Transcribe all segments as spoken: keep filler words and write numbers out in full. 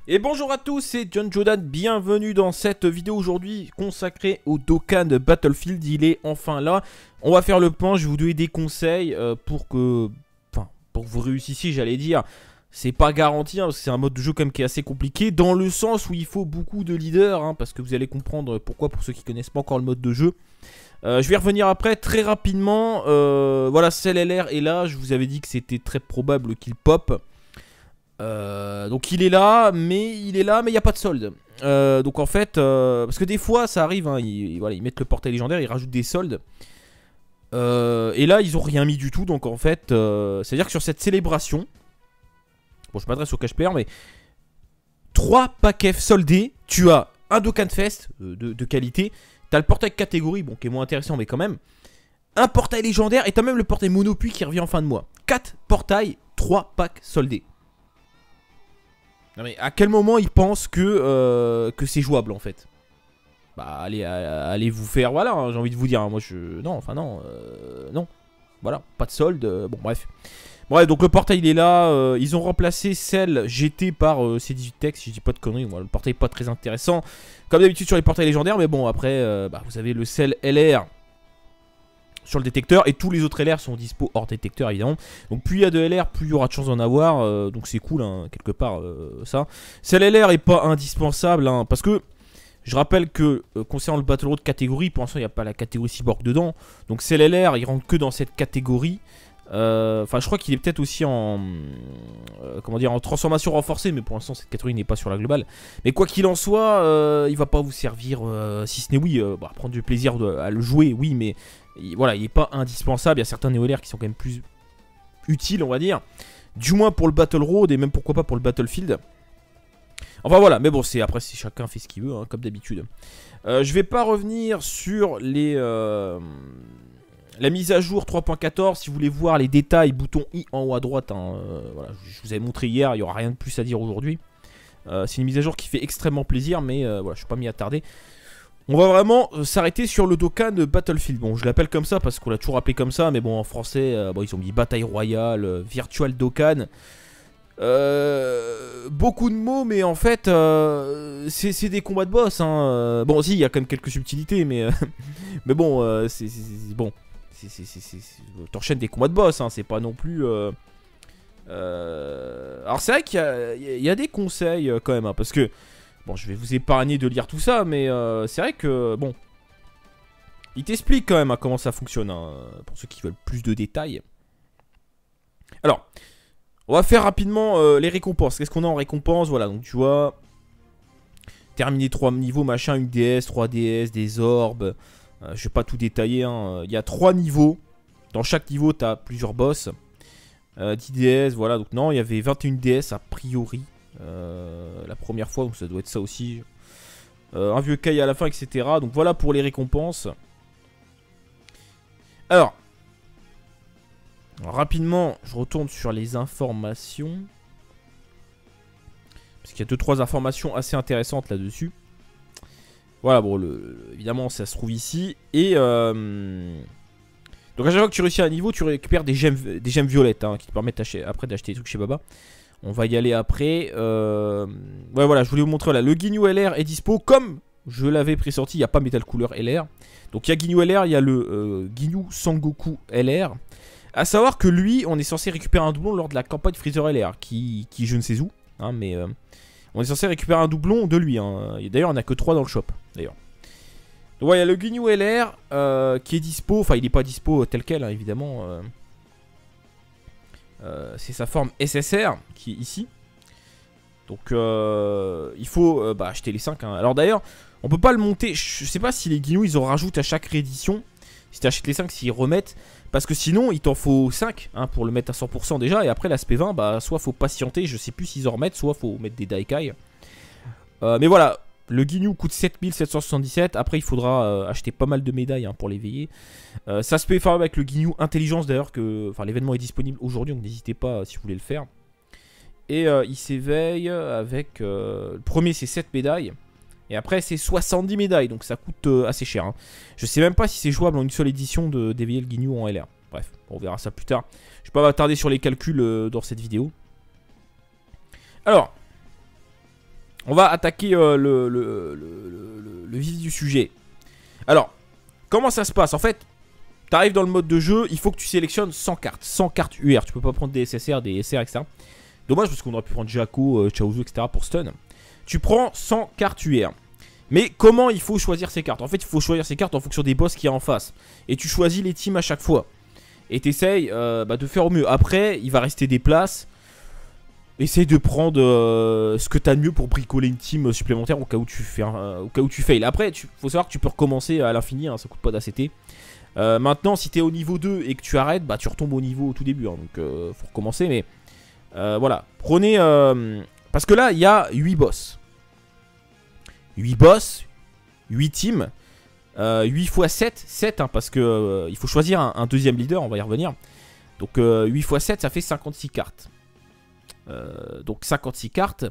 Et bonjour à tous, c'est John Jordan, bienvenue dans cette vidéo aujourd'hui consacrée au Dokkan Battlefield. Il est enfin là, on va faire le point, je vais vous donner des conseils euh, pour que enfin, pour que vous réussissiez, j'allais dire. C'est pas garanti, hein, parce que c'est un mode de jeu quand même qui est assez compliqué, dans le sens où il faut beaucoup de leaders, hein, parce que vous allez comprendre pourquoi pour ceux qui connaissent pas encore le mode de jeu. Euh, je vais revenir après très rapidement, euh, voilà, C L L R est là, je vous avais dit que c'était très probable qu'il pop. Euh, donc il est là, mais il est là, mais il n'y a pas de solde. Euh, donc en fait, euh, parce que des fois ça arrive, hein, ils, voilà, ils mettent le portail légendaire, ils rajoutent des soldes. Euh, et là ils ont rien mis du tout, donc en fait, euh, c'est à dire que sur cette célébration, bon je m'adresse au cash player, mais trois packs F soldés, tu as un Dokkan Fest euh, de, de qualité, t'as le portail catégorie, bon qui est moins intéressant mais quand même, un portail légendaire et t'as même le portail Monopuis qui revient en fin de mois. quatre portails, trois packs soldés. Non mais à quel moment ils pensent que, euh, que c'est jouable en fait? Bah allez, allez vous faire, voilà, hein, j'ai envie de vous dire, hein, moi je... Non, enfin non, euh, non. Voilà, pas de solde, euh, bon bref. Bref, donc le portail il est là, euh, ils ont remplacé celle G T par euh, C dix-huit Tech, si je dis pas de conneries, moi, le portail est pas très intéressant. Comme d'habitude sur les portails légendaires, mais bon après, euh, bah, vous avez le cell L R sur le détecteur et tous les autres L R sont dispo hors détecteur évidemment. Donc plus il y a de L R, plus il y aura de chance d'en avoir, euh, donc c'est cool hein, quelque part euh, ça. Celle L R est pas indispensable hein, parce que je rappelle que euh, concernant le Battle Road catégorie, pour l'instant il n'y a pas la catégorie Cyborg dedans, donc celle L R il rentre que dans cette catégorie. Enfin euh, je crois qu'il est peut-être aussi en euh, comment dire, en transformation renforcée, mais pour l'instant cette catégorie n'est pas sur la globale. Mais quoi qu'il en soit, euh, il va pas vous servir, euh, si ce n'est oui, euh, bah, prendre du plaisir de, à le jouer, oui, mais et voilà, il n'est pas indispensable. Il y a certains Néo L R qui sont quand même plus utiles, on va dire. Du moins pour le Battle Road et même pourquoi pas pour le Battlefield. Enfin voilà, mais bon, c'est après, c'est chacun fait ce qu'il veut, hein, comme d'habitude. Euh, je vais pas revenir sur les euh, la mise à jour trois point quatorze. Si vous voulez voir les détails, bouton I en haut à droite. Hein, euh, voilà, je vous avais montré hier, il n'y aura rien de plus à dire aujourd'hui. Euh, c'est une mise à jour qui fait extrêmement plaisir, mais euh, voilà, je ne suis pas mis à tarder. On va vraiment s'arrêter sur le Dokkan Battlefield. Bon, je l'appelle comme ça parce qu'on l'a toujours appelé comme ça, mais bon, en français, euh, bon, ils ont mis Bataille Royale, euh, Virtual Dokkan. Euh, beaucoup de mots, mais en fait, euh, c'est des combats de boss. Hein. Bon, si, il y a quand même quelques subtilités, mais, euh, mais bon, euh, c'est bon. T'enchaînes des combats de boss, hein, c'est pas non plus. Euh, euh... Alors, c'est vrai qu'il y, y, y a des conseils euh, quand même, hein, parce que. Bon, je vais vous épargner de lire tout ça, mais euh, c'est vrai que, bon, il t'explique quand même hein, comment ça fonctionne, hein, pour ceux qui veulent plus de détails. Alors, on va faire rapidement euh, les récompenses. Qu'est-ce qu'on a en récompense? Voilà, donc tu vois, terminer trois niveaux, machin, une D S, trois D S, des orbes. Euh, je vais pas tout détailler, hein. Il y a trois niveaux. Dans chaque niveau, tu as plusieurs boss. Euh, dix D S, voilà, donc non, il y avait vingt et une D S a priori. Euh, la première fois, donc ça doit être ça aussi. Euh, un vieux caille à la fin, et cetera. Donc voilà pour les récompenses. Alors, alors rapidement, je retourne sur les informations. Parce qu'il y a deux trois informations assez intéressantes là-dessus. Voilà, bon, le, évidemment, ça se trouve ici. Et euh, donc à chaque fois que tu réussis à un niveau, tu récupères des gemmes, des gemmes violettes hein, qui te permettent après d'acheter des trucs chez Baba. On va y aller après. Euh... Ouais, voilà, je voulais vous montrer là. Le Ginyu L R est dispo comme je l'avais pressenti. Il n'y a pas Metal Cooler L R. Donc il y a Ginyu L R, il y a le euh, Ginyu Sangoku L R. A savoir que lui, on est censé récupérer un doublon lors de la campagne Freezer L R. Qui, qui je ne sais où. Hein, mais euh, on est censé récupérer un doublon de lui. Hein. D'ailleurs, on n'a que trois dans le shop. D'ailleurs. Donc ouais, il y a le Ginyu L R euh, qui est dispo. Enfin, il n'est pas dispo tel quel, hein, évidemment. Euh... Euh, c'est sa forme S S R qui est ici. Donc euh, il faut euh, bah, acheter les cinq hein. Alors d'ailleurs on peut pas le monter. Je sais pas si les Ginyu ils en rajoutent à chaque réédition. Si tu achètes les cinq, s'ils remettent. Parce que sinon il t'en faut cinq hein, pour le mettre à cent pour cent déjà. Et après l'aspect vingt bah soit faut patienter. Je sais plus s'ils en remettent. Soit faut mettre des Daikai euh, Mais voilà, le Ginyu coûte sept mille sept cent soixante-dix-sept. Après il faudra euh, acheter pas mal de médailles hein, pour l'éveiller. Euh, ça se peut faire avec le Ginyu Intelligence d'ailleurs, que enfin, l'événement est disponible aujourd'hui, donc n'hésitez pas euh, si vous voulez le faire. Et euh, il s'éveille avec... Euh, le premier c'est sept médailles, et après c'est soixante-dix médailles, donc ça coûte euh, assez cher. Hein. Je sais même pas si c'est jouable en une seule édition d'éveiller le Ginyu en L R. Bref, on verra ça plus tard. Je vais pas m'attarder sur les calculs euh, dans cette vidéo. Alors, on va attaquer euh, le, le, le, le, le vif du sujet. Alors, comment ça se passe? En fait, tu arrives dans le mode de jeu, il faut que tu sélectionnes cent cartes. cent cartes U R, tu peux pas prendre des S S R, des S R, et cetera. Dommage parce qu'on aurait pu prendre Jaco, euh, Chaozu, et cetera pour stun. Tu prends cent cartes U R. Mais comment il faut choisir ces cartes? En fait, il faut choisir ces cartes en fonction des boss qu'il y a en face. Et tu choisis les teams à chaque fois. Et tu essayes euh, bah, de faire au mieux. Après, il va rester des places. Essaye de prendre euh, ce que tu as de mieux pour bricoler une team supplémentaire au cas où tu fais un, euh, au cas où tu fails. Après, il faut savoir que tu peux recommencer à l'infini, hein, ça coûte pas d'A C T. Euh, maintenant, si tu es au niveau deux et que tu arrêtes, bah, tu retombes au niveau au tout début. Hein, donc, euh, faut recommencer. Mais euh, voilà, prenez... Euh, parce que là, il y a huit boss. huit boss, huit teams. Euh, huit fois sept, sept hein, parce que euh, il faut choisir un, un deuxième leader, on va y revenir. Donc euh, huit fois sept, ça fait cinquante-six cartes. Euh, donc cinquante-six cartes,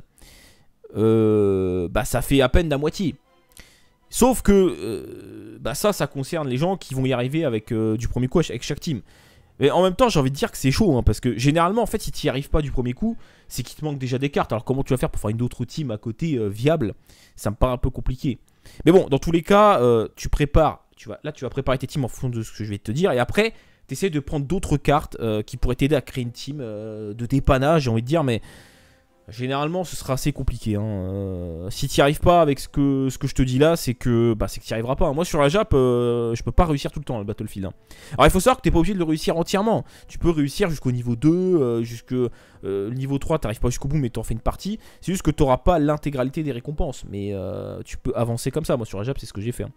euh, bah, ça fait à peine la moitié. Sauf que euh, bah, ça, ça concerne les gens qui vont y arriver avec euh, du premier coup avec chaque team. Mais en même temps, j'ai envie de dire que c'est chaud, hein, parce que généralement, en fait, si tu n'y arrives pas du premier coup, c'est qu'il te manque déjà des cartes. Alors comment tu vas faire pour faire une autre team à côté euh, viable? Ça me paraît un peu compliqué. Mais bon, dans tous les cas, euh, tu prépares, tu vas, là tu vas préparer tes teams en fonction de ce que je vais te dire. Et après, tu essaies de prendre d'autres cartes euh, qui pourraient t'aider à créer une team euh, de dépannage, j'ai envie de dire. Mais généralement, ce sera assez compliqué. Hein. Euh, si tu n'y arrives pas avec ce que, ce que je te dis là, c'est que, bah, que tu n'y arriveras pas. Moi, sur la Jap, euh, je peux pas réussir tout le temps le Battlefield. Hein. Alors, il faut savoir que tu n'es pas obligé de le réussir entièrement. Tu peux réussir jusqu'au niveau deux, euh, jusqu'au euh, niveau trois, tu n'arrives pas jusqu'au bout, mais tu en fais une partie. C'est juste que tu n'auras pas l'intégralité des récompenses. Mais euh, tu peux avancer comme ça. Moi, sur la Jap, c'est ce que j'ai fait. Hein.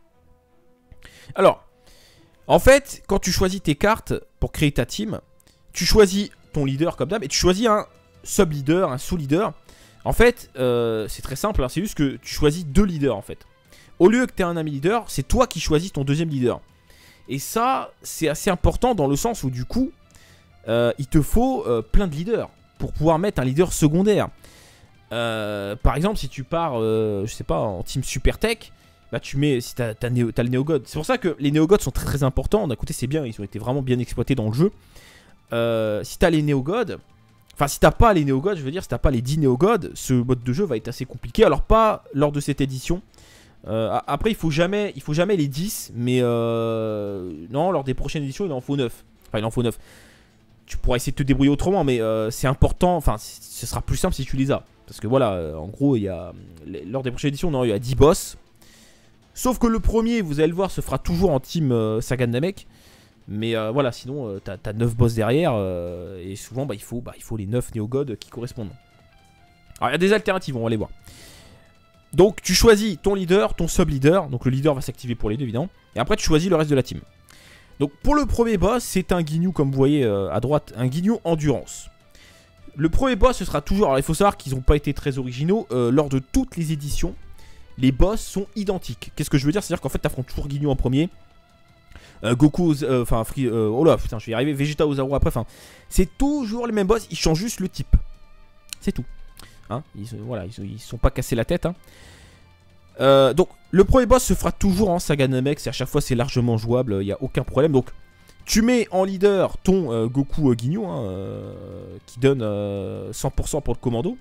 Alors, en fait, quand tu choisis tes cartes pour créer ta team, tu choisis ton leader comme d'hab et tu choisis un sub-leader, un sous-leader. En fait, euh, c'est très simple, hein, c'est juste que tu choisis deux leaders en fait. Au lieu que tu aies un ami leader, c'est toi qui choisis ton deuxième leader. Et ça, c'est assez important dans le sens où du coup, euh, il te faut euh, plein de leaders pour pouvoir mettre un leader secondaire. Euh, par exemple, si tu pars, euh, je sais pas, en team super tech, bah tu mets, si t'as as, le Néogod. C'est pour ça que les Néogods sont très très importants. D'un côté, c'est bien, ils ont été vraiment bien exploités dans le jeu. Euh, si t'as les Néogods, enfin si t'as pas les Néogods, je veux dire, si t'as pas les dix Néogods, ce mode de jeu va être assez compliqué. Alors pas lors de cette édition. Euh, après, il faut jamais, il faut jamais les dix, mais euh, non, lors des prochaines éditions, il en faut neuf. Enfin, il en faut neuf. Tu pourras essayer de te débrouiller autrement, mais euh, c'est important. Enfin, ce sera plus simple si tu les as. Parce que voilà, euh, en gros, il y a lors des prochaines éditions, non, il y a dix boss. Sauf que le premier, vous allez le voir, se fera toujours en team euh, Saga de Namek. Mais euh, voilà, sinon, euh, t'as as neuf boss derrière. Euh, et souvent, bah, il, faut, bah, il faut les neuf Néogods qui correspondent. Alors, il y a des alternatives, on va les voir. Donc, tu choisis ton leader, ton sub-leader. Donc, le leader va s'activer pour les deux, évidemment. Et après, tu choisis le reste de la team. Donc, pour le premier boss, c'est un Guignou, comme vous voyez euh, à droite, un Guignou Endurance. Le premier boss, ce sera toujours... Alors, il faut savoir qu'ils n'ont pas été très originaux. Euh, lors de toutes les éditions, les boss sont identiques. Qu'est-ce que je veux dire? C'est-à-dire qu'en fait, tu affrontes toujours Guignou en premier. Euh, Goku, enfin, euh, euh, oh là, putain, je vais y arriver. Vegeta Ozaru après, enfin, c'est toujours les mêmes boss, ils changent juste le type. C'est tout. Hein, ils, voilà, ils, ils sont pas cassés la tête. Hein. Euh, donc, le premier boss se fera toujours en Saga Namek, à chaque fois c'est largement jouable, il n'y a aucun problème. Donc, tu mets en leader ton euh, Goku euh, Guignou, hein, euh, qui donne euh, cent pour cent pour le commando.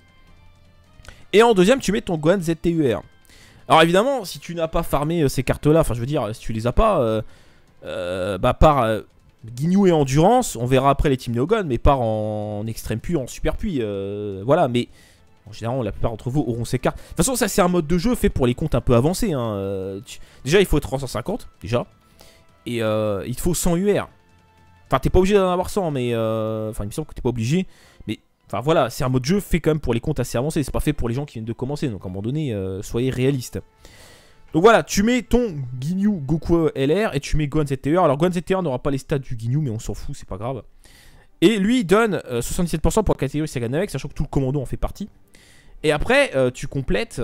Et en deuxième, tu mets ton Gohan Z T U R. Alors évidemment, si tu n'as pas farmé euh, ces cartes-là, enfin je veux dire, si tu les as pas, euh, euh, bah par euh, Guignou et Endurance, on verra après les teams Néogon, mais par en, en extrême puits, en super puits, euh, voilà, mais en général, la plupart d'entre vous auront ces cartes. De toute façon, ça c'est un mode de jeu fait pour les comptes un peu avancés. Hein. Euh, tu... Déjà, il faut trois cent cinquante, déjà, et euh, il te faut cent U R. Enfin, t'es pas obligé d'en avoir cent, mais euh... enfin, il me semble que t'es pas obligé, mais enfin voilà, c'est un mode de jeu fait quand même pour les comptes assez avancés. C'est pas fait pour les gens qui viennent de commencer, donc à un moment donné, euh, soyez réalistes. Donc voilà, tu mets ton Guignou Goku L R et tu mets Gohan Z T R. Alors Gohan Z T R n'aura pas les stats du Guignou, mais on s'en fout, c'est pas grave. Et lui, il donne euh, soixante-dix-sept pour cent pour la catégorie Saga Namek, sachant que tout le commando en fait partie. Et après, euh, tu complètes.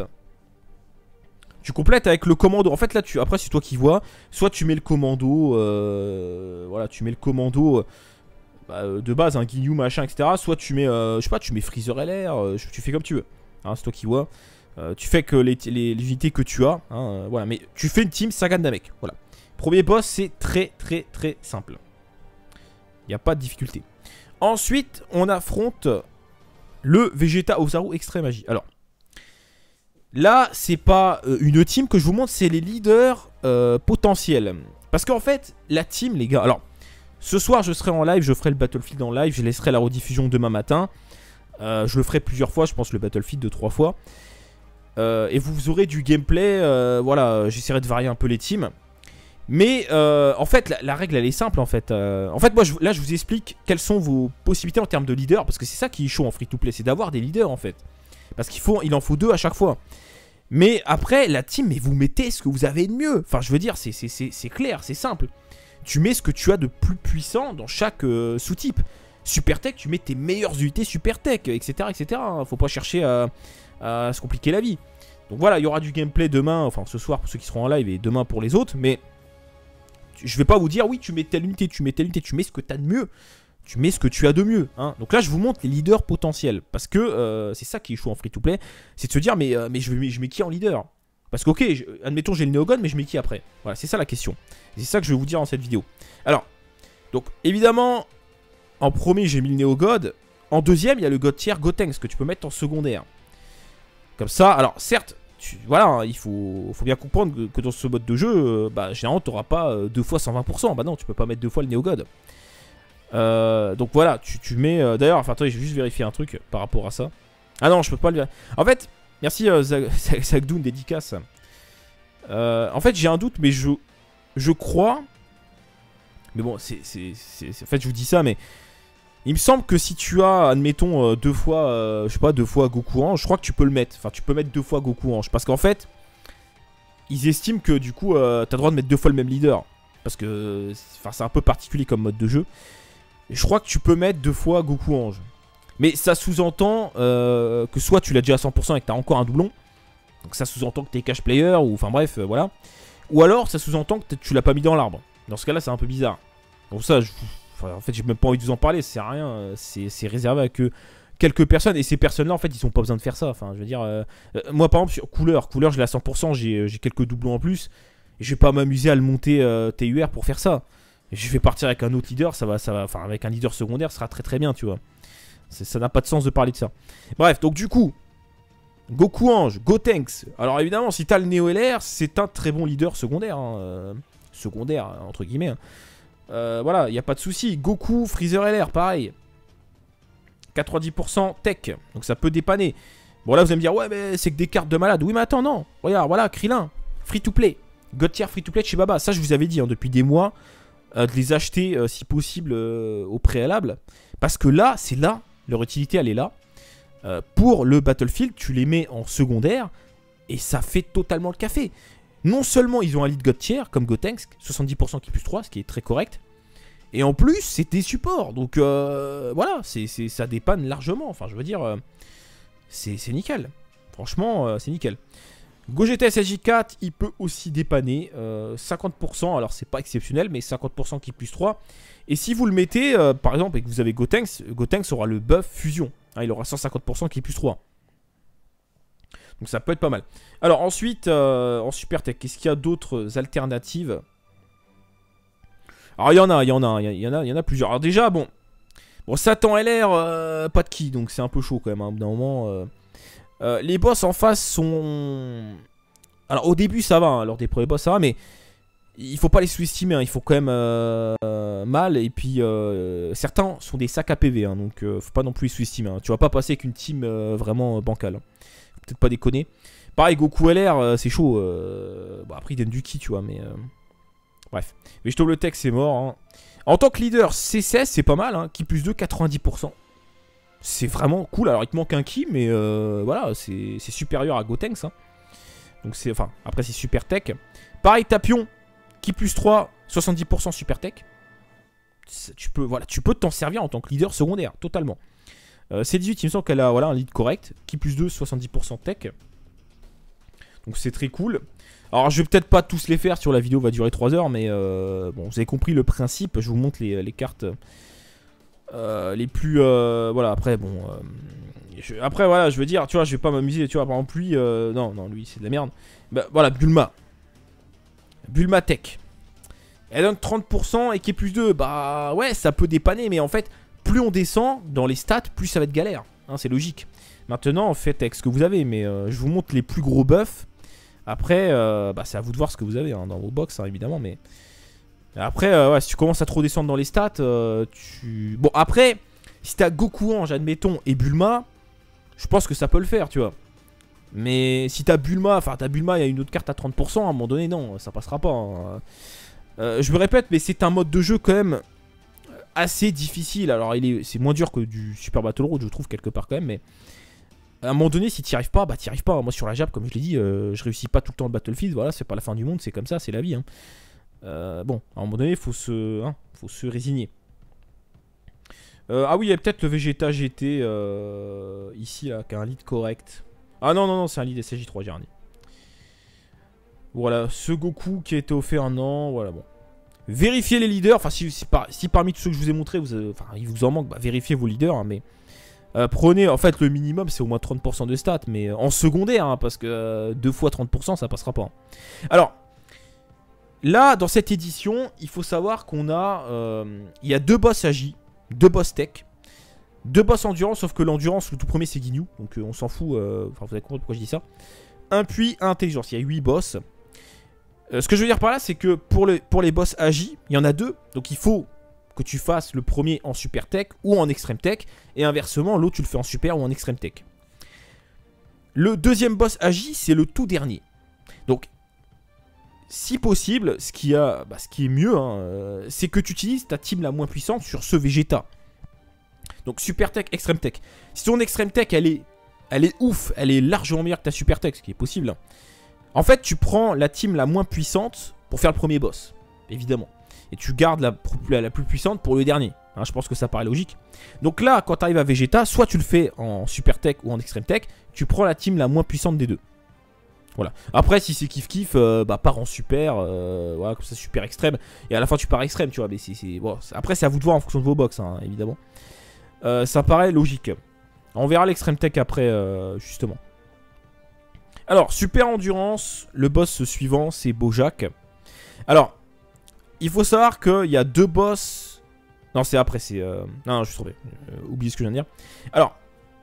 Tu complètes avec le commando. En fait, là, tu, après, c'est toi qui vois. Soit tu mets le commando. Euh, voilà, tu mets le commando. Bah, de base, un Guignou, machin, et cetera. Soit tu mets, euh, je sais pas, tu mets Freezer L R. Euh, tu fais comme tu veux. Hein, c'est toi qui vois. Euh, tu fais que les, les, les unités que tu as. Hein, euh, voilà, mais tu fais une team Saga Namek. Voilà. Premier boss, c'est très, très, très simple. Il n'y a pas de difficulté. Ensuite, on affronte le Vegeta Ozaru Extreme Magie. Alors, là, c'est pas euh, une team que je vous montre, c'est les leaders euh, potentiels. Parce qu'en fait, la team, les gars... Alors, ce soir, je serai en live, je ferai le Battlefield en live, je laisserai la rediffusion demain matin. Euh, je le ferai plusieurs fois, je pense le Battlefield deux trois fois. Euh, et vous aurez du gameplay, euh, voilà, j'essaierai de varier un peu les teams. Mais euh, en fait, la, la règle, elle est simple en fait. Euh, en fait, moi, je, là, je vous explique quelles sont vos possibilités en termes de leader. Parce que c'est ça qui est chaud en free-to-play, c'est d'avoir des leaders en fait. Parce qu'il faut, il en faut deux à chaque fois. Mais après, la team, mais vous mettez ce que vous avez de mieux. Enfin, je veux dire, c'est clair, c'est simple. Tu mets ce que tu as de plus puissant dans chaque euh, sous-type. Super Tech, tu mets tes meilleures unités Super Tech, et cetera, et cetera. Faut pas chercher à, à se compliquer la vie. Donc voilà, il y aura du gameplay demain, enfin ce soir pour ceux qui seront en live et demain pour les autres. Mais je vais pas vous dire, oui, tu mets telle unité, tu mets telle unité, tu mets ce que tu as de mieux. Tu mets ce que tu as de mieux. Hein. Donc là, je vous montre les leaders potentiels. Parce que euh, c'est ça qui est chaud en free-to-play. C'est de se dire, mais, euh, mais je, mets, je mets qui en leader? Parce que, ok, je, admettons, j'ai le Neogon, mais je mets qui après? Voilà, c'est ça la question. C'est ça que je vais vous dire dans cette vidéo. Alors, donc, évidemment, en premier, j'ai mis le Neogod. En deuxième, il y a le God tier Gotenks que tu peux mettre en secondaire. Comme ça, alors, certes, tu, voilà, hein, il faut, faut bien comprendre que, que dans ce mode de jeu, euh, bah, généralement, tu n'auras pas euh, deux fois cent vingt pour cent. Bah non, tu peux pas mettre deux fois le Neogod. Euh, donc voilà, tu, tu mets... Euh, D'ailleurs, enfin, attendez, je vais juste vérifier un truc par rapport à ça. Ah non, je peux pas le vérifier. En fait, merci euh, Zagdoun, dédicace. Euh, en fait, j'ai un doute, mais je, je crois... Mais bon, c'est... En fait, je vous dis ça, mais... Il me semble que si tu as, admettons, euh, deux fois... Euh, je sais pas, deux fois Goku Ange, je crois que tu peux le mettre. Enfin, tu peux mettre deux fois Goku Ange. Parce qu'en fait, ils estiment que, du coup, euh, t'as le droit de mettre deux fois le même leader. Parce que... Enfin, c'est un peu particulier comme mode de jeu. Je crois que tu peux mettre deux fois Goku Ange. Mais ça sous-entend euh, que soit tu l'as déjà à cent pour cent et que tu as encore un doublon. Donc ça sous-entend que tu es cash player ou enfin bref, euh, voilà. Ou alors ça sous-entend que tu l'as pas mis dans l'arbre. Dans ce cas-là, c'est un peu bizarre. Donc ça, je, enfin, en fait, j'ai même pas envie de vous en parler, ça sert à rien. C'est réservé à que quelques personnes. Et ces personnes-là, en fait, ils ont pas besoin de faire ça. Enfin, je veux dire, euh, euh, moi par exemple, sur couleur, couleur, je l'ai à cent pour cent, j'ai quelques doublons en plus. Et je vais pas m'amuser à le monter euh, T U R pour faire ça. Je vais partir avec un autre leader, ça va, ça va, enfin avec un leader secondaire, ça sera très très bien, tu vois. Ça n'a pas de sens de parler de ça. Bref, donc du coup, Goku Ange, Gotenks. Alors évidemment, si t'as le Neo L R, c'est un très bon leader secondaire. Hein, euh, secondaire, entre guillemets. Hein. Euh, voilà, il n'y a pas de souci. Goku, Freezer L R, pareil. quatre-vingt-dix pour cent tech, donc ça peut dépanner. Bon là, vous allez me dire, ouais, mais c'est que des cartes de malade. Oui, mais attends, non. Regarde, voilà, Krillin, free to play. God tier free to play de chez Baba. Ça, je vous avais dit hein, depuis des mois. Euh, de les acheter euh, si possible euh, au préalable. Parce que là, c'est là, leur utilité elle est là. Euh, pour le Battlefield, tu les mets en secondaire et ça fait totalement le café. Non seulement ils ont un lead God tier comme Gotenks, soixante-dix pour cent qui plus trois, ce qui est très correct. Et en plus, c'est des supports. Donc euh, voilà, c'est ça dépanne largement. Enfin, je veux dire, euh, c'est nickel. Franchement, euh, c'est nickel. Gogeta S J quatre, il peut aussi dépanner euh, cinquante pour cent, alors c'est pas exceptionnel, mais cinquante pour cent qui plus trois. Et si vous le mettez, euh, par exemple, et que vous avez Gotenks, Gotenks aura le buff fusion. Hein, il aura cent cinquante pour cent qui plus trois. Donc ça peut être pas mal. Alors ensuite, euh, en Super Tech, qu'est-ce qu'il y a d'autres alternatives? Alors il y en a, il y en a, il y en a, il y en a plusieurs. Alors déjà, bon, bon Satan L R, euh, pas de ki, donc c'est un peu chaud quand même, hein, d'un moment... Euh... Euh, les boss en face sont... Alors au début ça va, hein, lors des premiers boss ça va, mais il faut pas les sous-estimer, hein, il faut quand même euh, euh, mal. Et puis euh, certains sont des sacs à P V, hein, donc euh, faut pas non plus les sous-estimer. Hein. Tu vas pas passer avec une team euh, vraiment bancale. Hein. Faut peut-être pas déconner. Pareil, Goku L R, euh, c'est chaud. Euh... Bon, après il donne du ki, tu vois, mais... Euh... Bref. Vegetable Tech, c'est mort. Hein. En tant que leader, C C S, c'est pas mal, hein, ki plus deux, quatre-vingt-dix pour cent. C'est vraiment cool. Alors il te manque un ki, mais euh, voilà, c'est supérieur à Gotenks. Hein. Donc c'est, enfin, après c'est super tech. Pareil, Tapion, ki plus trois, soixante-dix pour cent super tech. Tu peux, voilà, tu peux t'en servir en tant que leader secondaire, totalement. Euh, C dix-huit, il me semble qu'elle a voilà, un lead correct. Ki plus deux, soixante-dix pour cent tech. Donc c'est très cool. Alors je vais peut-être pas tous les faire, sur la vidéo va durer trois heures, mais euh, bon, vous avez compris le principe. Je vous montre les, les cartes... Euh, les plus euh, voilà après bon euh, je, après voilà je veux dire tu vois je vais pas m'amuser tu vois par exemple lui euh, non non lui c'est de la merde bah, voilà Bulma Bulma Tech elle donne trente pour cent et qui est plus deux bah ouais ça peut dépanner mais en fait plus on descend dans les stats plus ça va être galère hein, c'est logique Maintenant, faites avec ce que vous avez. Mais euh, je vous montre les plus gros buffs. Après, euh, bah, c'est à vous de voir ce que vous avez hein, dans vos box, hein, évidemment. Mais après, euh, ouais, si tu commences à trop descendre dans les stats, euh, tu... Bon, après, si t'as Goku Ange, admettons, et Bulma, je pense que ça peut le faire, tu vois. Mais si t'as Bulma, enfin, t'as Bulma, il y a une autre carte à trente pour cent, à un moment donné, non, ça passera pas. Hein. Euh, je me répète, mais c'est un mode de jeu quand même assez difficile. Alors, c'est moins dur que du Super Battle Road, je trouve, quelque part quand même, mais... À un moment donné, si t'y arrives pas, bah t'y arrives pas. Moi sur la Jap, comme je l'ai dit, euh, je réussis pas tout le temps le Battlefield. Voilà, c'est pas la fin du monde, c'est comme ça, c'est la vie. Hein. Euh, bon, à un moment donné, faut se, hein, faut se résigner. Euh, ah oui, il y a peut-être le Vegeta G T euh, ici, là, qui a un lead correct. Ah non, non, non, c'est un lead S J trois, j'ai rien dit. Voilà, ce Goku qui a été offert un an, voilà, bon. Vérifiez les leaders, enfin, si, si, par, si parmi tous ceux que je vous ai montrés, vous avez, enfin, il vous en manque, bah vérifiez vos leaders, hein, mais... Euh, prenez, en fait le minimum c'est au moins trente pour cent de stats, mais en secondaire, hein, parce que euh, deux fois trente pour cent ça passera pas. Hein. Alors, là dans cette édition, il faut savoir qu'on a, euh, il y a deux boss agi, deux boss tech, deux boss endurance, sauf que l'endurance, le tout premier c'est Ginyu, donc euh, on s'en fout, euh, enfin vous avez compris pourquoi je dis ça. Un puis un intelligence, il y a huit boss. Euh, ce que je veux dire par là, c'est que pour, le, pour les boss agi, il y en a deux, donc il faut... que tu fasses le premier en super tech ou en extrême tech, et inversement l'autre tu le fais en super ou en extrême tech. Le deuxième boss agi, c'est le tout dernier. Donc si possible, ce qui, a, bah, ce qui est mieux, hein, euh, c'est que tu utilises ta team la moins puissante sur ce Vegeta. Donc super tech, extrême tech. Si ton extrême tech elle est, elle est ouf, elle est largement meilleure que ta super tech, ce qui est possible, hein. En fait tu prends la team la moins puissante pour faire le premier boss, évidemment. Et tu gardes la, la, la plus puissante pour le dernier. Hein, je pense que ça paraît logique. Donc là, quand tu arrives à Vegeta, soit tu le fais en super tech ou en extrême tech, tu prends la team la moins puissante des deux. Voilà. Après, si c'est kiff kiff, euh, bah pars en super, euh, voilà, comme ça super extrême. Et à la fin, tu pars extrême, tu vois. Mais c'est, c'est, bon, après, c'est à vous de voir en fonction de vos box, hein, évidemment. Euh, ça paraît logique. On verra l'extrême tech après, euh, justement. Alors, super endurance, le boss suivant, c'est Bojack. Alors... il faut savoir qu'il y a deux boss. Non, c'est après, c'est... Euh... Non, non, je suis trompé. Euh, oubliez ce que je viens de dire. Alors,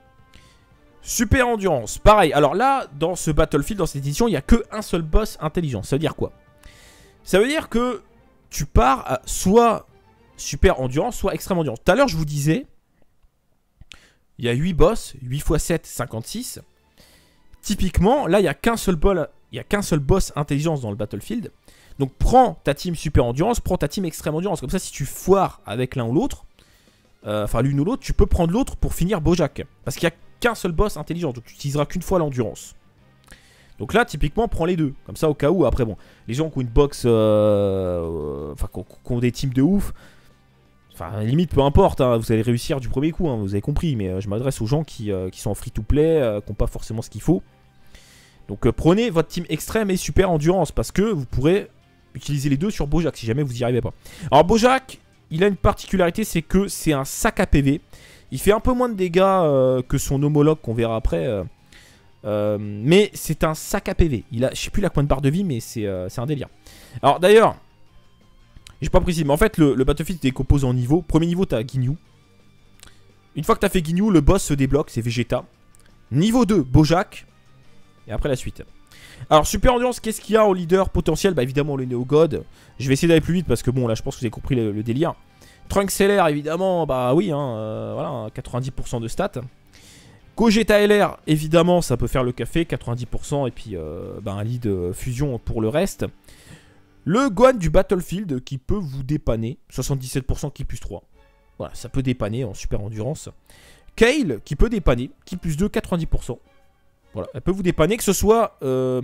super endurance. Pareil. Alors là, dans ce Battlefield, dans cette édition, il n'y a qu'un seul boss intelligent. Ça veut dire quoi? Ça veut dire que tu pars à soit super endurance, soit extrême endurance. Tout à l'heure, je vous disais, il y a huit boss. huit fois sept, cinquante-six. Typiquement, là, il n'y a qu'un seul, qu'un seul boss intelligence dans le Battlefield. Donc prends ta team super endurance, prends ta team extrême endurance. Comme ça, si tu foires avec l'un ou l'autre, euh, enfin l'une ou l'autre, tu peux prendre l'autre pour finir Bojack. Parce qu'il n'y a qu'un seul boss intelligent, donc tu n'utiliseras qu'une fois l'endurance. Donc là, typiquement, prends les deux. Comme ça, au cas où, après, bon, les gens qui ont une box, euh, enfin, qui, qui ont des teams de ouf, enfin, limite, peu importe, hein, vous allez réussir du premier coup, hein, vous avez compris. Mais euh, je m'adresse aux gens qui, euh, qui sont en free-to-play, euh, qui n'ont pas forcément ce qu'il faut. Donc euh, prenez votre team extrême et super endurance, parce que vous pourrez... utilisez les deux sur Bojack si jamais vous n'y arrivez pas. Alors Bojack, il a une particularité, c'est que c'est un sac à P V. Il fait un peu moins de dégâts euh, que son homologue qu'on verra après. Euh, euh, mais c'est un sac à P V. Il a, je sais plus la combien de barre de vie, mais c'est euh, un délire. Alors d'ailleurs, j'ai pas précisé, mais en fait le, le Battlefield est décomposé en niveaux. Premier niveau, tu as Ginyu. Une fois que tu as fait Ginyu, le boss se débloque, c'est Vegeta. Niveau deux, Bojack. Et après la suite. Alors super endurance, qu'est-ce qu'il y a au leader potentiel? Bah évidemment le Neo God. Je vais essayer d'aller plus vite parce que bon là je pense que vous avez compris le, le délire. Trunks L R évidemment, bah oui hein, euh, voilà, quatre-vingt-dix pour cent de stats. Gogeta L R évidemment ça peut faire le café, quatre-vingt-dix pour cent et puis euh, bah, un lead euh, fusion pour le reste. Le Gohan du Battlefield qui peut vous dépanner, soixante-dix-sept pour cent qui plus trois. Voilà, ça peut dépanner en super endurance. Kale qui peut dépanner, qui plus deux, quatre-vingt-dix pour cent. Voilà, elle peut vous dépanner, que ce soit euh,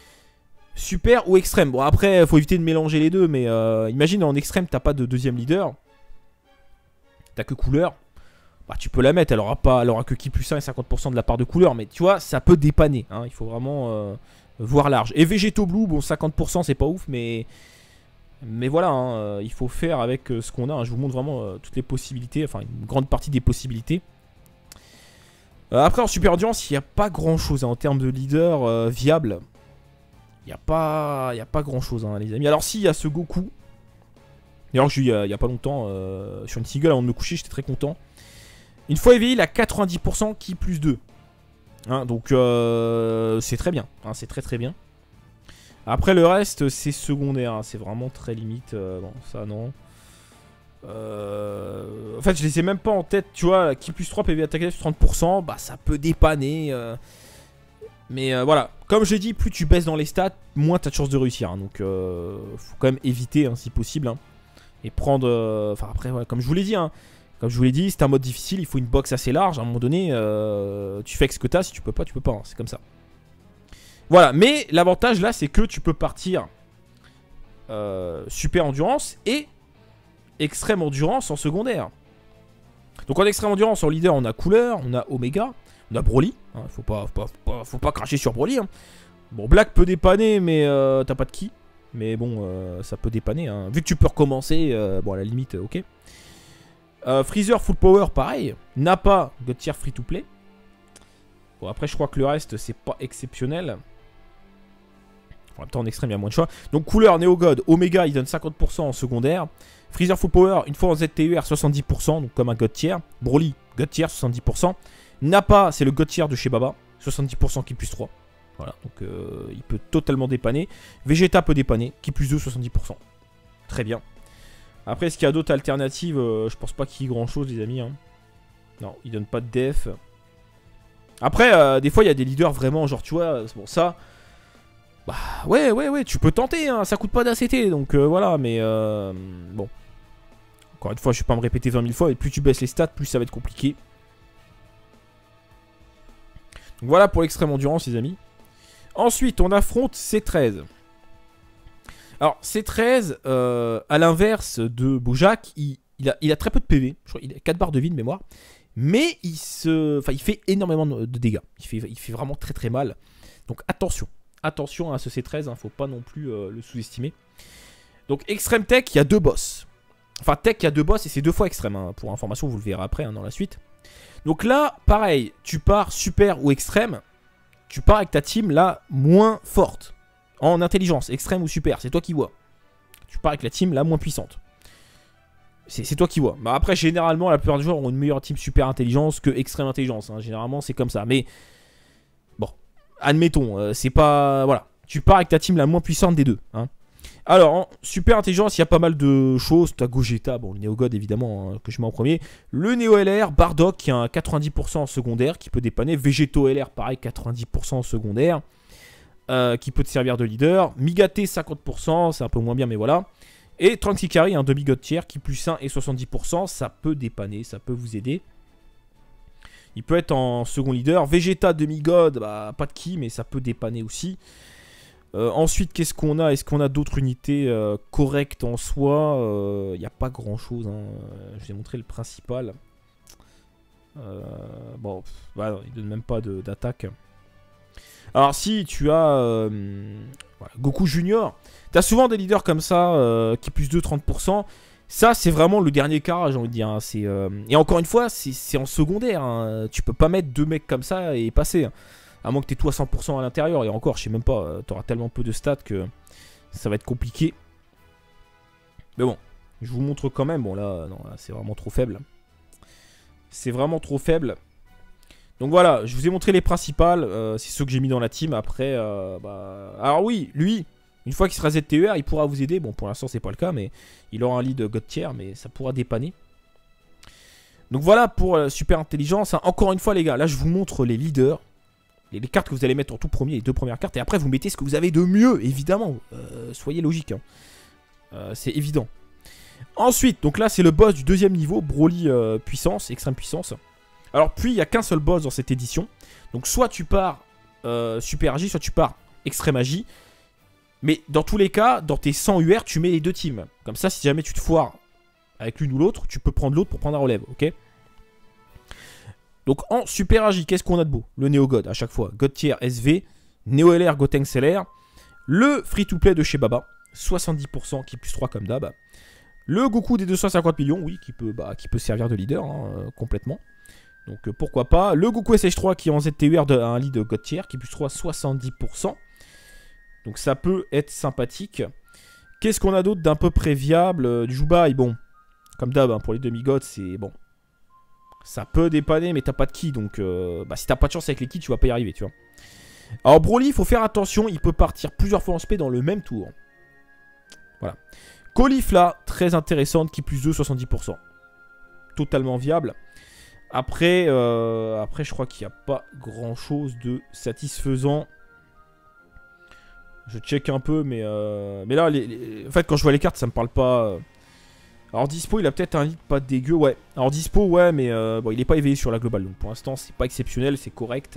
super ou extrême. Bon, après, il faut éviter de mélanger les deux, mais euh, imagine en extrême, t'as pas de deuxième leader. T'as que couleur. Bah, tu peux la mettre, elle aura, pas, elle aura que qui plus un et cinquante pour cent de la part de couleur, mais tu vois, ça peut dépanner. Hein, il faut vraiment euh, voir large. Et Végéto Blue, bon, cinquante pour cent, c'est pas ouf, mais, mais voilà, hein, euh, il faut faire avec euh, ce qu'on a. Hein. Je vous montre vraiment euh, toutes les possibilités, enfin, une grande partie des possibilités. Après en super endurance il n'y a pas grand chose hein, en termes de leader euh, viable. Il n'y a pas, il y a pas grand chose hein, les amis. Alors si il y a ce Goku. D'ailleurs je l'ai eu il n'y a pas longtemps euh, sur une single avant de me coucher, j'étais très content. Une fois éveillé il a quatre-vingt-dix pour cent qui plus deux. Hein, donc euh, c'est très bien, hein, c'est très très bien. Après le reste c'est secondaire, hein, c'est vraiment très limite. Euh, bon ça non. Euh... En fait je les ai même pas en tête, tu vois, qui plus trois P V attaque def trente pour cent, bah ça peut dépanner. Euh... Mais euh, voilà, comme je dis, plus tu baisses dans les stats, moins tu as de chances de réussir. Hein, donc euh, faut quand même éviter hein, si possible. Hein, et prendre... Enfin euh... après, ouais, comme je vous l'ai dit, hein, comme je vous l'ai dit, c'est un mode difficile, il faut une box assez large. À un moment donné, euh, tu fais avec ce que tu as, si tu peux pas, tu peux pas. Hein, c'est comme ça. Voilà, mais l'avantage là, c'est que tu peux partir euh, super endurance et extrême endurance en secondaire. Donc en extrême endurance, en leader, on a Couleur, on a Omega, on a Broly. Hein, faut, pas, faut, pas, faut, pas, faut pas cracher sur Broly. Hein. Bon, Black peut dépanner, mais euh, t'as pas de ki. Mais bon, euh, ça peut dépanner. Hein. Vu que tu peux recommencer, euh, bon, à la limite, ok. Euh, Freezer, full power, pareil. Nappa, God tier free to play. Bon, après, je crois que le reste, c'est pas exceptionnel. En même temps, en extrême, il y a moins de choix. Donc, Couleur, Neo God, Omega, il donne cinquante pour cent en secondaire. Freezer Full Power, une fois en Z T U R, soixante-dix pour cent, donc comme un God tier. Broly, God tier, soixante-dix pour cent. Nappa, c'est le God tier de chez Baba, soixante-dix pour cent qui plus trois. Voilà, donc euh, il peut totalement dépanner. Vegeta peut dépanner, qui plus deux, soixante-dix pour cent. Très bien. Après, est-ce qu'il y a d'autres alternatives? euh, Je pense pas qu'il y ait grand chose, les amis. Hein. Non, il donne pas de def. Après, euh, des fois, il y a des leaders vraiment, genre, tu vois, bon, ça. Bah, ouais, ouais, ouais, tu peux tenter, hein, ça coûte pas d'A C T, donc euh, voilà, mais euh, bon. Encore une fois, je vais pas me répéter vingt mille fois, et plus tu baisses les stats, plus ça va être compliqué. Donc voilà pour l'extrême endurance, les amis. Ensuite, on affronte C treize. Alors, C treize, euh, à l'inverse de Bojack, il, il, a, il a très peu de P V. Je crois qu'il a quatre barres de vie de mémoire. Mais il, se, enfin, il fait énormément de dégâts. Il fait, il fait vraiment très très mal. Donc attention. Attention à ce C treize, hein, faut pas non plus euh, le sous-estimer. Donc Extreme Tech, il y a deux boss. Enfin, Tech, il y a deux boss et c'est deux fois extrême. Hein. Pour information, vous le verrez après hein, dans la suite. Donc là, pareil, tu pars super ou extrême. Tu pars avec ta team là moins forte. En intelligence, extrême ou super, c'est toi qui vois. Tu pars avec la team là moins puissante. C'est toi qui vois. Bah après, généralement, la plupart des joueurs ont une meilleure team super intelligence que extrême intelligence. Hein. Généralement, c'est comme ça. Mais bon, admettons, euh, c'est pas... Voilà. Tu pars avec ta team la moins puissante des deux. Hein. Alors, en super intelligence, il y a pas mal de choses. Tu as Gogeta, bon, le Neo God évidemment, hein, que je mets en premier. Le Neo L R, Bardock qui a un quatre-vingt-dix pour cent en secondaire, qui peut dépanner. Vegeto L R, pareil, quatre-vingt-dix pour cent en secondaire. Euh, qui peut te servir de leader. Migate, cinquante pour cent, c'est un peu moins bien, mais voilà. Et Trunks Ikari, un demi-god tier qui plus un et soixante-dix pour cent, ça peut dépanner, ça peut vous aider. Il peut être en second leader. Vegeta, demi-god, bah, pas de ki, mais ça peut dépanner aussi. Euh, ensuite, qu'est-ce qu'on a? Est-ce qu'on a d'autres unités euh, correctes en soi? Il euh, n'y a pas grand-chose. Hein. Je vous ai montré le principal. Euh, bon, pff, bah, il ne donne même pas d'attaque. Alors si tu as euh, voilà, Goku Junior, tu as souvent des leaders comme ça euh, qui plus deux, trente pour cent. Ça c'est vraiment le dernier cas, j'ai envie de dire. Hein. Euh... Et encore une fois, c'est en secondaire. Hein. Tu peux pas mettre deux mecs comme ça et passer. Hein. À moins que tu aies toi cent pour cent à l'intérieur. Et encore, je sais même pas, tu auras tellement peu de stats que ça va être compliqué. Mais bon, je vous montre quand même. Bon là, non, là c'est vraiment trop faible. C'est vraiment trop faible. Donc voilà, je vous ai montré les principales, euh, c'est ceux que j'ai mis dans la team. Après, euh, bah... alors oui, lui, une fois qu'il sera Z T E R, il pourra vous aider. Bon, pour l'instant, c'est pas le cas, mais il aura un lead God tier, mais ça pourra dépanner. Donc voilà pour euh, super intelligence. Hein. Encore une fois, les gars, là, je vous montre les leaders, les, les cartes que vous allez mettre en tout premier, les deux premières cartes, et après, vous mettez ce que vous avez de mieux, évidemment. Euh, soyez logique, hein. euh, c'est évident. Ensuite, donc là, c'est le boss du deuxième niveau, Broly euh, puissance, extrême puissance. Alors puis il n'y a qu'un seul boss dans cette édition. Donc soit tu pars euh, Super Agi, soit tu pars Extrême Agi. Mais dans tous les cas, dans tes cent U R, tu mets les deux teams. Comme ça, si jamais tu te foires avec l'une ou l'autre, tu peux prendre l'autre pour prendre la relève, ok? Donc en Super Agi, qu'est-ce qu'on a de beau? Le Neo God à chaque fois, God tier S V, Neo L R, Gotenks L R. Le free-to-play de chez Baba, soixante-dix pour cent qui plus trois comme d'hab. Le Goku des deux cent cinquante millions, oui, qui peut, bah, qui peut servir de leader, hein, euh, complètement. Donc euh, pourquoi pas. Le Goku S H trois qui est en Z T U R de, a un lead God tier qui plus trois, soixante-dix pour cent. Donc ça peut être sympathique. Qu'est-ce qu'on a d'autre d'un peu préviable? euh, Du Jubai, bon, comme d'hab, hein, pour les demi-gods, c'est bon. Ça peut dépanner, mais t'as pas de ki. Donc, euh, bah, si t'as pas de chance avec les ki, tu vas pas y arriver, tu vois. Alors, Broly, il faut faire attention. Il peut partir plusieurs fois en spé dans le même tour. Voilà. Caulifla, très intéressante. Ki plus deux, soixante-dix pour cent. Totalement viable. Après, euh, après je crois qu'il n'y a pas grand chose de satisfaisant. Je check un peu, mais, euh, mais là, les, les... en fait, quand je vois les cartes, ça me parle pas. Alors, Dispo, il a peut-être un lead pas dégueu, ouais. Alors, Dispo, ouais, mais euh, bon, il n'est pas éveillé sur la globale. Donc, pour l'instant, c'est pas exceptionnel, c'est correct.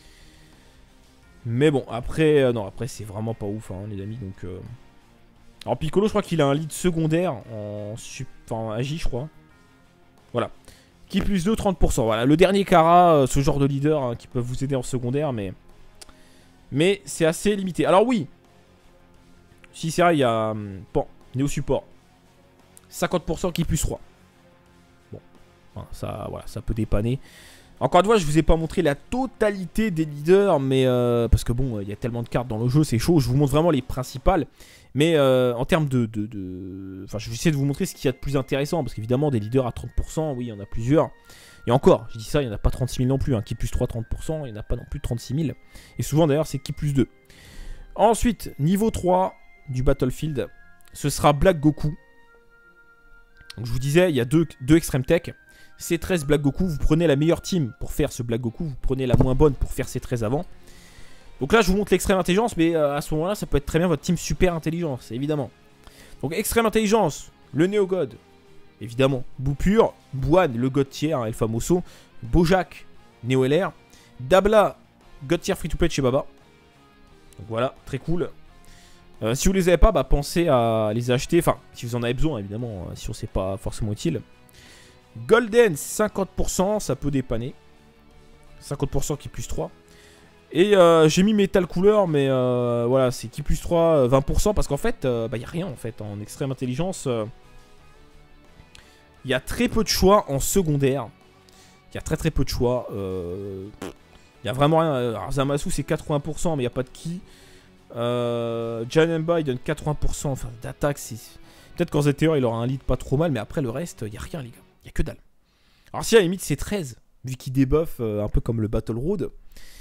Mais bon, après, euh, non, après, c'est vraiment pas ouf, hein, les amis. Donc, euh... alors, Piccolo, je crois qu'il a un lead secondaire en, sup... enfin, Agi, je crois. Voilà. Qui plus deux, trente pour cent. Voilà, le dernier Kara, euh, ce genre de leader hein, qui peuvent vous aider en secondaire, mais. Mais c'est assez limité. Alors, oui. Si, c'est vrai, il y a. Hum, bon, Néo Support. cinquante pour cent qui plus trois. Bon, ça, voilà, ça peut dépanner. Encore une fois, je vous ai pas montré la totalité des leaders, mais euh, parce que bon, il y a tellement de cartes dans le jeu, c'est chaud. Je vous montre vraiment les principales. Mais euh, en termes de, de, de... Enfin, je vais essayer de vous montrer ce qu'il y a de plus intéressant, parce qu'évidemment, des leaders à trente pour cent, oui, il y en a plusieurs. Et encore, je dis ça, il n'y en a pas trente-six mille non plus. Hein. Qui plus trois, trente pour cent, il n'y en a pas non plus trente-six mille. Et souvent, d'ailleurs, c'est qui plus deux. Ensuite, niveau trois du Battlefield, ce sera Black Goku. Donc je vous disais, il y a deux, deux Extreme Tech. C treize Black Goku, vous prenez la meilleure team pour faire ce Black Goku. Vous prenez la moins bonne pour faire C treize avant. Donc là, je vous montre l'extrême intelligence, mais euh, à ce moment-là, ça peut être très bien votre team super intelligence, évidemment. Donc extrême intelligence, le Neo God, évidemment. Boupure, Bouane, le God tier, hein, El Famoso. Bojack, Neo L R. Dabla, God tier free to play de chez Baba. Donc voilà, très cool. Euh, si vous les avez pas, bah, pensez à les acheter. Enfin, si vous en avez besoin, évidemment. Si on sait pas forcément utile. Golden, cinquante pour cent, ça peut dépanner. cinquante pour cent qui plus trois. Et euh, j'ai mis Metal Cooler, mais euh, voilà, c'est qui plus trois, vingt pour cent. Parce qu'en fait, il euh, bah, n'y a rien en fait. En extrême intelligence, il euh, y a très peu de choix en secondaire. Il y a très très peu de choix. Il euh, y a vraiment rien. Alors, Zamasu, c'est quatre-vingts pour cent, mais il n'y a pas de qui. Euh, Janemba il donne quatre-vingts pour cent enfin, d'attaque. Peut-être qu'en Z T R il aura un lead pas trop mal, mais après le reste, il n'y a rien, les gars. Il n'y a que dalle. Alors, si à la limite c'est treize, vu qu'il débuffe euh, un peu comme le Battle Road,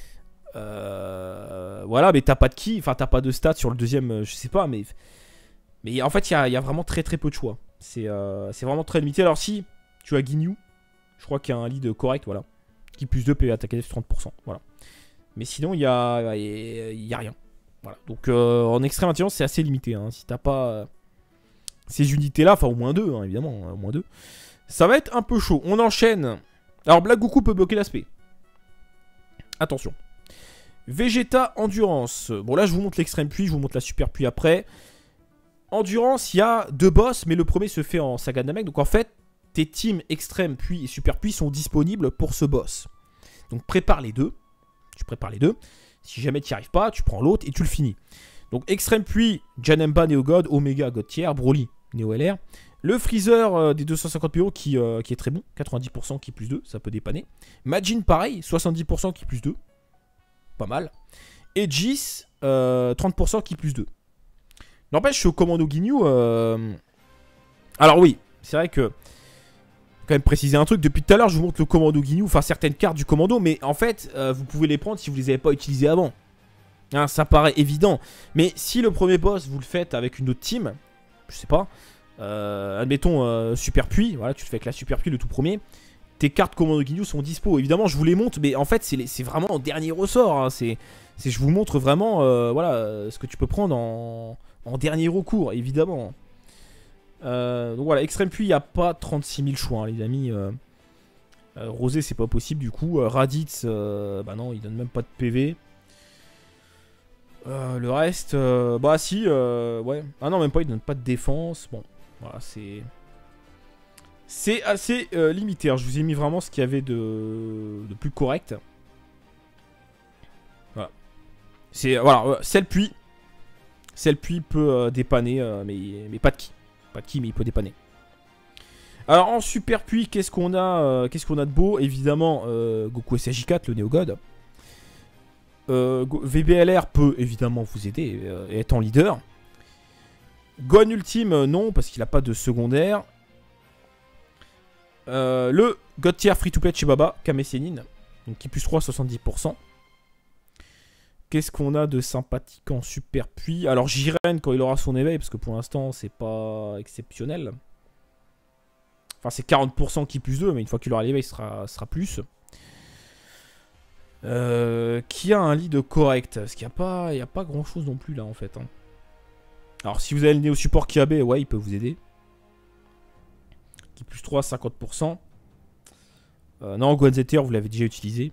euh, voilà, mais t'as pas de qui, enfin, t'as pas de stats sur le deuxième, je sais pas, mais, mais en fait, il y a, y a vraiment très très peu de choix. C'est euh, vraiment très limité. Alors, si tu as Ginyu, je crois qu'il y a un lead correct, voilà, qui plus deux P V attaque trente pour cent, voilà. Mais sinon, il y a, y, y a rien. Voilà. Donc euh, en extrême intelligence c'est assez limité hein. Si t'as pas euh, ces unités là, enfin au moins deux hein, évidemment, hein, au moins deux, ça va être un peu chaud. On enchaîne. Alors Black Goku peut bloquer l'aspect. Attention. Vegeta Endurance. Bon là je vous montre l'extrême pluie, je vous montre la super pluie après. Endurance, il y a deux boss, mais le premier se fait en Saga Namek. Donc en fait tes teams extrême pluie et super pluie sont disponibles pour ce boss. Donc prépare les deux. Tu prépares les deux. Si jamais tu n'y arrives pas, tu prends l'autre et tu le finis. Donc extrême pluie, Janemba, Neo God, Omega, God tier, Broly, Neo L R. Le Freezer euh, des deux cent cinquante P O qui, euh, qui est très bon, quatre-vingt-dix pour cent qui plus deux, ça peut dépanner. Majin pareil, soixante-dix pour cent qui plus deux, pas mal. Et Jis, euh, trente pour cent qui plus deux. N'empêche, au commando Ginyu, euh... alors oui, c'est vrai que quand même préciser un truc, depuis tout à l'heure je vous montre le commando Ginyu, enfin certaines cartes du commando, mais en fait euh, vous pouvez les prendre si vous les avez pas utilisées avant. Hein, ça paraît évident, mais si le premier boss vous le faites avec une autre team, je sais pas, euh, admettons euh, Super Puits, voilà, tu le fais avec la Super Puits le tout premier, tes cartes commando Ginyu sont dispo. Évidemment je vous les montre, mais en fait c'est vraiment en dernier ressort, hein. C'est je vous montre vraiment euh, voilà, ce que tu peux prendre en, en dernier recours, évidemment. Euh, donc voilà, extrême pluie, il n'y a pas trente-six mille choix, hein, les amis. Euh, euh, Rosé, c'est pas possible du coup. Euh, Raditz, euh, bah non, il donne même pas de P V. Euh, le reste, euh, bah si, euh, ouais. Ah non, même pas, il donne pas de défense. Bon, voilà, c'est. C'est assez euh, limité. Alors, je vous ai mis vraiment ce qu'il y avait de, de plus correct. Voilà. C'est. Voilà, euh, Celle pluie. Celle pluie peut euh, dépanner, euh, mais, mais pas de qui. Pas de qui, mais il peut dépanner. Alors en super puits, qu'est-ce qu'on a euh, Qu'est-ce qu'on a de beau? Évidemment, euh, Goku S J quatre, le Neo God. Euh, V B L R peut évidemment vous aider euh, et être en leader. Gohan Ultime, euh, non, parce qu'il n'a pas de secondaire. Euh, le God Tier Free to Play de chez Baba, Kame Sennin. Donc qui plus trois, soixante-dix pour cent. Qu'est-ce qu'on a de sympathique en super puits? Alors Jiren quand il aura son éveil, parce que pour l'instant c'est pas exceptionnel. Enfin c'est quarante pour cent qui plus deux, mais une fois qu'il aura l'éveil, ce sera, sera plus. Euh, qui a un lead correct? Parce qu'il n'y a pas, il y a pas grand chose non plus là en fait. Hein. Alors si vous avez le Néo Support Kiabe, ouais il peut vous aider. Qui plus trois, cinquante pour cent. Euh, non, Gohan Zeter, vous l'avez déjà utilisé.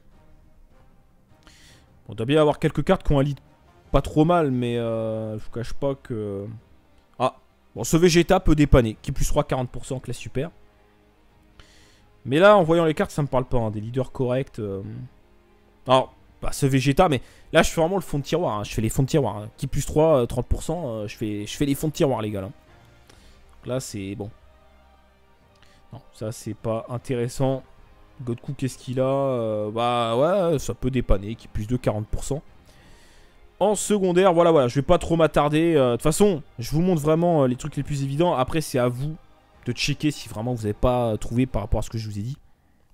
On doit bien avoir quelques cartes qui ont un lead pas trop mal, mais euh, je vous cache pas que... Ah, bon, ce Vegeta peut dépanner. Qui plus trois, quarante pour cent, classe super. Mais là, en voyant les cartes, ça me parle pas. Hein, des leaders corrects. Euh... Alors, bah, ce Vegeta, mais là, je fais vraiment le fond de tiroir. Hein, je fais les fonds de tiroir. Hein. Qui plus trois, trente pour cent, euh, je, fais, je fais les fonds de tiroir, les gars. Là, Donc là c'est bon. Non, ça, c'est pas intéressant. Godku, qu'est-ce qu'il a? euh, Bah ouais, ça peut dépanner, qui plus de quarante pour cent. En secondaire, voilà, voilà, je vais pas trop m'attarder. Euh, de toute façon, je vous montre vraiment euh, les trucs les plus évidents. Après, c'est à vous de checker si vraiment vous n'avez pas trouvé par rapport à ce que je vous ai dit.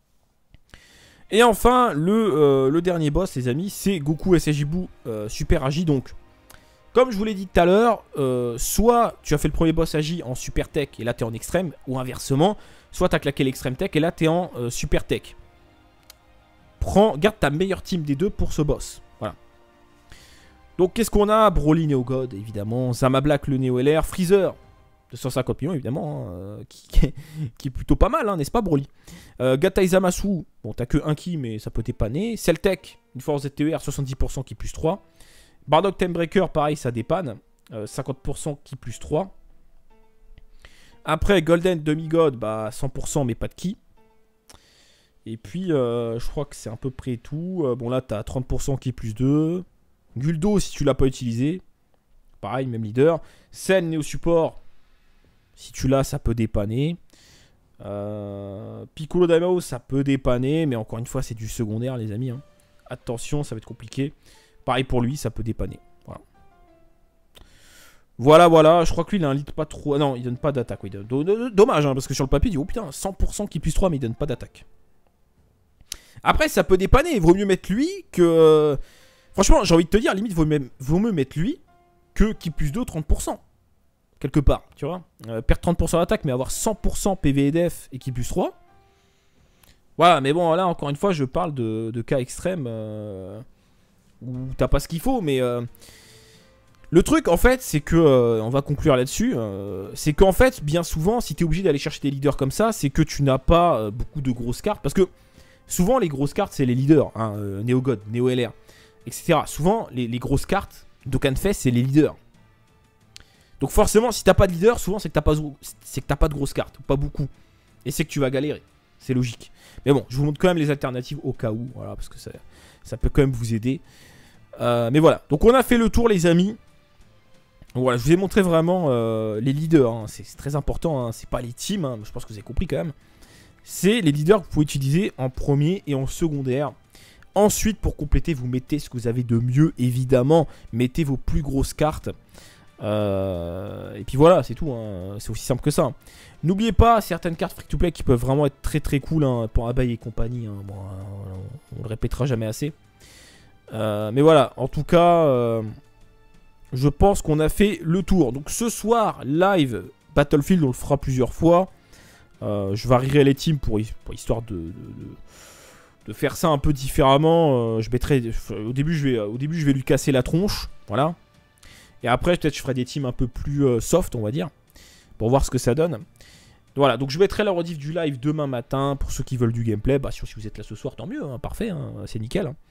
Et enfin, le, euh, le dernier boss, les amis, c'est Goku S S J B U euh, Super Agi. Donc, comme je vous l'ai dit tout à l'heure, euh, soit tu as fait le premier boss Agi en Super Tech et là tu es en extrême, ou inversement. Soit tu as claqué l'extrême tech et là tu es en euh, super tech. Prends, garde ta meilleure team des deux pour ce boss. Voilà. Donc qu'est-ce qu'on a? Broly Neo God évidemment. Zama Black le Neo L R. Freezer de cent cinquante millions évidemment. Hein, euh, qui, qui est plutôt pas mal, hein, n'est-ce pas Broly? euh, Gatai Zamasu. Bon t'as que un ki mais ça peut t'épanner. Celtech, une force Z T E R soixante-dix pour cent qui plus trois. Bardock Timebreaker pareil ça dépanne. Euh, cinquante pour cent qui plus trois. Après, Golden Demigod, bah cent pour cent mais pas de ki. Et puis, euh, je crois que c'est à peu près tout. Euh, bon, là, tu as trente pour cent qui plus deux. Guldo, si tu l'as pas utilisé. Pareil, même leader. Sen, Néo Support. Si tu l'as, ça peut dépanner. Euh, Piccolo Daimao, ça peut dépanner. Mais encore une fois, c'est du secondaire, les amis. Hein. Attention, ça va être compliqué. Pareil pour lui, ça peut dépanner. Voilà. Voilà, voilà, je crois que lui il a un lead pas trop... Non, il donne pas d'attaque, oui. Dommage, hein, parce que sur le papier, il dit, oh putain, cent pour cent qui plus trois, mais il donne pas d'attaque. Après, ça peut dépanner, il vaut mieux mettre lui que... Franchement, j'ai envie de te dire, limite, vaut mieux, vaut mieux mettre lui que qui plus deux, trente pour cent. Quelque part, tu vois. Euh, perdre trente pour cent d'attaque, mais avoir cent pour cent P V et D F et qui plus trois. Voilà, mais bon, là, encore une fois, je parle de, de cas extrêmes euh, où t'as pas ce qu'il faut, mais... Euh, Le truc en fait c'est que, euh, on va conclure là-dessus, euh, c'est qu'en fait bien souvent si tu es obligé d'aller chercher des leaders comme ça, c'est que tu n'as pas euh, beaucoup de grosses cartes. Parce que souvent les grosses cartes c'est les leaders, hein, euh, Neo God, Neo L R, et cetera. Souvent les, les grosses cartes Dokkan Fest c'est les leaders. Donc forcément si t'as pas de leader, souvent c'est que t'as pas, c'est que t'as pas de grosses cartes, ou pas beaucoup. Et c'est que tu vas galérer, c'est logique. Mais bon, je vous montre quand même les alternatives au cas où, voilà, parce que ça, ça peut quand même vous aider. Euh, mais voilà, donc on a fait le tour les amis. Voilà, je vous ai montré vraiment euh, les leaders, hein. C'est très important, hein. C'est pas les teams, hein. Je pense que vous avez compris quand même. C'est les leaders que vous pouvez utiliser en premier et en secondaire. Ensuite, pour compléter, vous mettez ce que vous avez de mieux, évidemment. Mettez vos plus grosses cartes. Euh, et puis voilà, c'est tout, hein. C'est aussi simple que ça. N'oubliez pas certaines cartes free-to-play qui peuvent vraiment être très très cool, hein, pour Abai et compagnie. Hein. Bon, on, on le répétera jamais assez. Euh, mais voilà, en tout cas... Euh, je pense qu'on a fait le tour. Donc ce soir, live Battlefield, on le fera plusieurs fois. Euh, je varierai les teams pour, pour histoire de, de, de, de faire ça un peu différemment. Euh, je mettrai, au, début, je vais, au début, je vais lui casser la tronche. Voilà. Et après, peut-être je ferai des teams un peu plus euh, soft, on va dire. Pour voir ce que ça donne. Voilà, donc je mettrai la rediff du live demain matin. Pour ceux qui veulent du gameplay, bah, si vous êtes là ce soir, tant mieux. Hein, parfait, hein, c'est nickel. Hein.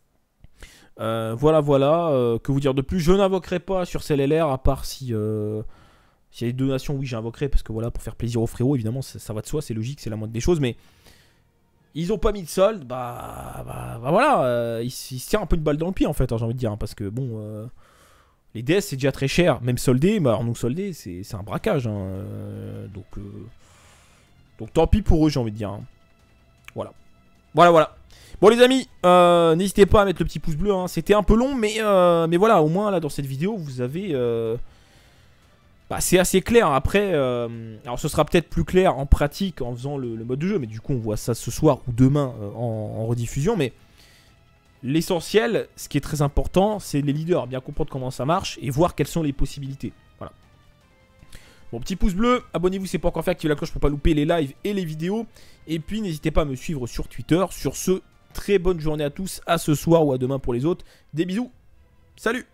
Euh, voilà, voilà, euh, que vous dire de plus? Je n'invoquerai pas sur C L L R, à part si euh, s'il y a des donations, oui j'invoquerai, parce que voilà, pour faire plaisir aux frérots, évidemment, ça, ça va de soi, c'est logique, c'est la moindre des choses, mais ils ont pas mis de solde, bah, bah, bah voilà, euh, ils, ils se tirent un peu une balle dans le pied en fait, hein, j'ai envie de dire, hein, parce que bon, euh, les D S c'est déjà très cher, même soldé, mais alors non soldé, c'est un braquage, hein, euh, donc, euh, donc tant pis pour eux, j'ai envie de dire, hein. Voilà, voilà, voilà. Bon les amis, euh, n'hésitez pas à mettre le petit pouce bleu, hein. C'était un peu long, mais, euh, mais voilà, au moins là dans cette vidéo, vous avez, euh, bah, c'est assez clair. Après, euh, alors ce sera peut-être plus clair en pratique en faisant le, le mode de jeu, mais du coup on voit ça ce soir ou demain euh, en, en rediffusion. Mais l'essentiel, ce qui est très important, c'est les leaders, bien comprendre comment ça marche et voir quelles sont les possibilités. Voilà. Bon, petit pouce bleu, abonnez-vous si ce n'est pas encore fait, activez la cloche pour ne pas louper les lives et les vidéos. Et puis n'hésitez pas à me suivre sur Twitter. Sur ce, très bonne journée à tous, à ce soir ou à demain pour les autres. Des bisous, salut!